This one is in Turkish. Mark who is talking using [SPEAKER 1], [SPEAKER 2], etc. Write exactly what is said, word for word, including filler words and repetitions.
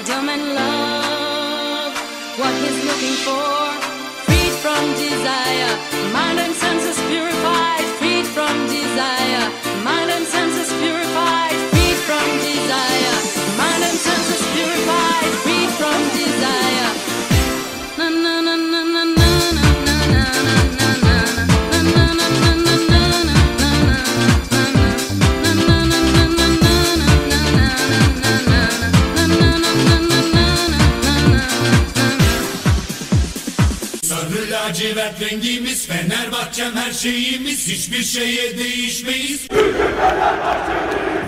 [SPEAKER 1] freedom and love, what he's looking for. Freed from desire, mind and senses purified. Freed from desire, mind and senses purified. Freed from desire, mind and senses purified. Freed from desire. Na na na na na na na na na na.
[SPEAKER 2] Sarı lacivert rengimiz, Fenerbahçem her şeyimiz, hiçbir şeye değişmeyiz. Çünkü Fenerbahçeliyiz.